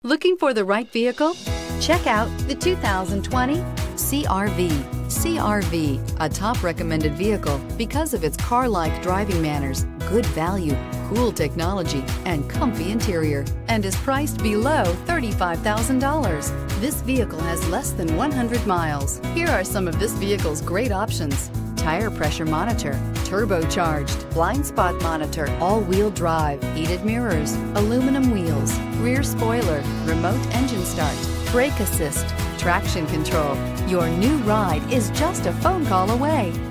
Looking for the right vehicle? Check out the 2020 CR-V. CR-V, a top recommended vehicle because of its car-like driving manners, good value, cool technology, and comfy interior, and is priced below $35,000. This vehicle has less than 100 miles. Here are some of this vehicle's great options: tire pressure monitor, turbocharged, blind spot monitor, all-wheel drive, heated mirrors, aluminum wheels, rear spoiler, remote engine start, brake assist, traction control. Your new ride is just a phone call away.